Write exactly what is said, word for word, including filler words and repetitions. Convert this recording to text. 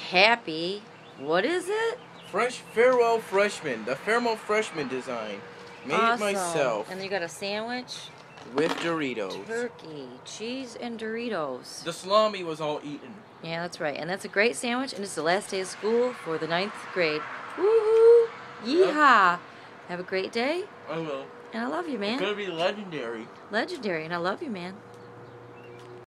happy. What is it? Fresh Farewell Freshman, the Farewell Freshman design. Made Awesome. it myself. And then you got a sandwich. With Doritos. Turkey, cheese, and Doritos. The salami was all eaten. Yeah, that's right. And that's a great sandwich, and it's the last day of school for the ninth grade. Woohoo! Yeehaw! Yep. Have a great day. I will. And I love you, man. It's gonna be legendary. Legendary, and I love you, man.